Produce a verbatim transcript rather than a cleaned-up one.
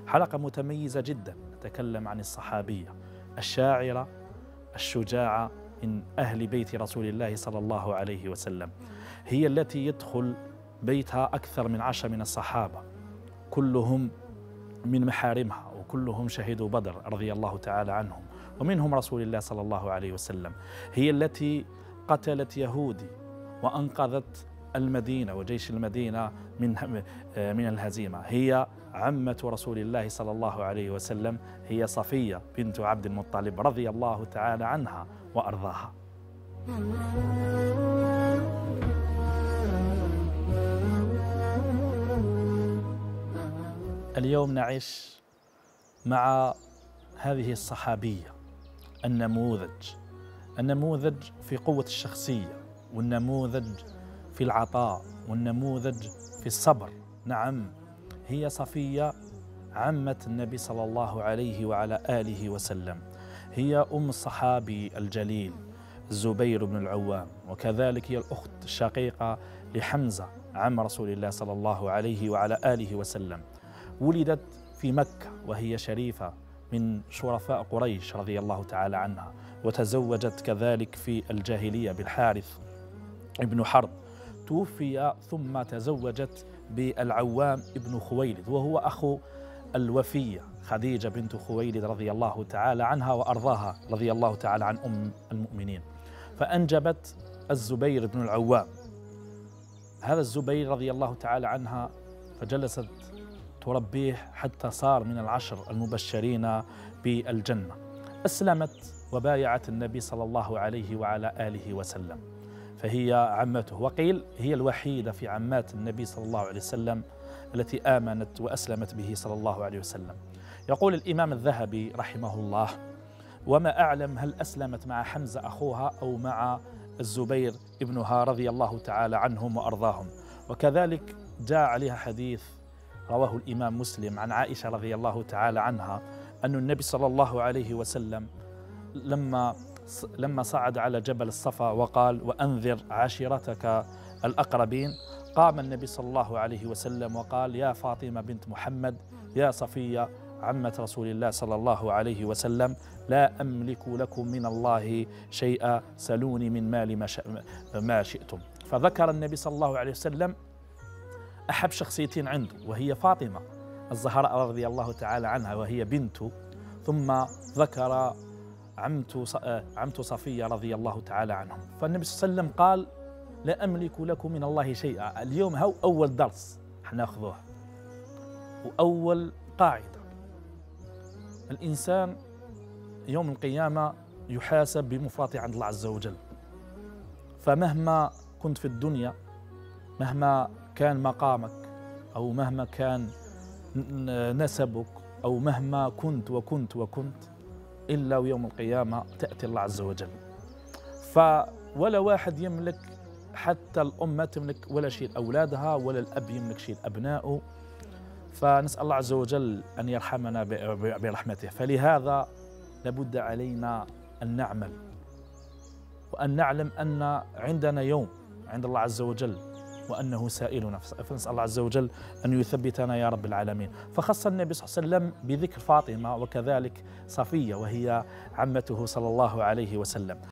حلقة متميزة جدا، نتكلم عن الصحابية الشاعرة الشجاعة من أهل بيت رسول الله صلى الله عليه وسلم. هي التي يدخل بيتها أكثر من عشر من الصحابة، كلهم من محارمها وكلهم شهدوا بدر رضي الله تعالى عنهم، ومنهم رسول الله صلى الله عليه وسلم. هي التي قتلت يهودي وأنقذت المدينة وجيش المدينة من من الهزيمة. هي عمة رسول الله صلى الله عليه وسلم، هي صفية بنت عبد المطلب رضي الله تعالى عنها وأرضاها. اليوم نعيش مع هذه الصحابية، النموذج النموذج في قوة الشخصية، والنموذج في العطاء، والنموذج في الصبر. نعم، هي صفية عمة النبي صلى الله عليه وعلى آله وسلم. هي أم الصحابي الجليل الزبير بن العوام، وكذلك هي الأخت الشقيقة لحمزة عم رسول الله صلى الله عليه وعلى آله وسلم. ولدت في مكة وهي شريفة من شرفاء قريش رضي الله تعالى عنها، وتزوجت كذلك في الجاهلية بالحارث ابن حرب. توفي ثم تزوجت بالعوام ابن خويلد، وهو أخو الوفية خديجة بنت خويلد رضي الله تعالى عنها وأرضاها، رضي الله تعالى عن أم المؤمنين. فأنجبت الزبير بن العوام. هذا الزبير رضي الله تعالى عنها فجلست تربيه حتى صار من العشر المبشرين بالجنة. أسلمت وبايعت النبي صلى الله عليه وعلى آله وسلم، فهي عمته، وقيل هي الوحيدة في عمات النبي صلى الله عليه وسلم التي آمنت وأسلمت به صلى الله عليه وسلم. يقول الإمام الذهبي رحمه الله: وما أعلم هل أسلمت مع حمزة أخوها أو مع الزبير ابنها رضي الله تعالى عنهم وأرضاهم. وكذلك جاء عليها حديث رواه الإمام مسلم عن عائشة رضي الله تعالى عنها أن النبي صلى الله عليه وسلم لما لما صعد على جبل الصفا وقال: وأنذر عشيرتك الأقربين، قام النبي صلى الله عليه وسلم وقال: يا فاطمة بنت محمد، يا صفية عمة رسول الله صلى الله عليه وسلم، لا أملك لكم من الله شيئا، سلوني من مال ما شئتم. فذكر النبي صلى الله عليه وسلم أحب شخصيتين عنده، وهي فاطمة الزهراء رضي الله تعالى عنها وهي بنته، ثم ذكر عمته عمته صفية رضي الله تعالى عنهم. فالنبي صلى الله عليه وسلم قال: لا أملك لكم من الله شيئا. اليوم هو أول درس حناخذوه وأول قاعدة: الإنسان يوم القيامة يحاسب بمفرطه عند الله عز وجل. فمهما كنت في الدنيا، مهما كان مقامك أو مهما كان نسبك أو مهما كنت وكنت وكنت، إلا ويوم القيامة تأتي الله عز وجل. فولا واحد يملك، حتى الأم ما تملك ولا شيء أولادها، ولا الأب يملك شيء أبنائه. فنسأل الله عز وجل أن يرحمنا برحمته. فلهذا لابد علينا أن نعمل وأن نعلم أن عندنا يوم عند الله عز وجل وأنه سائلنا، فنسأل الله عز وجل أن يثبتنا يا رب العالمين. فخص النبي صلى الله عليه وسلم بذكر فاطمة وكذلك صفية وهي عمته صلى الله عليه وسلم.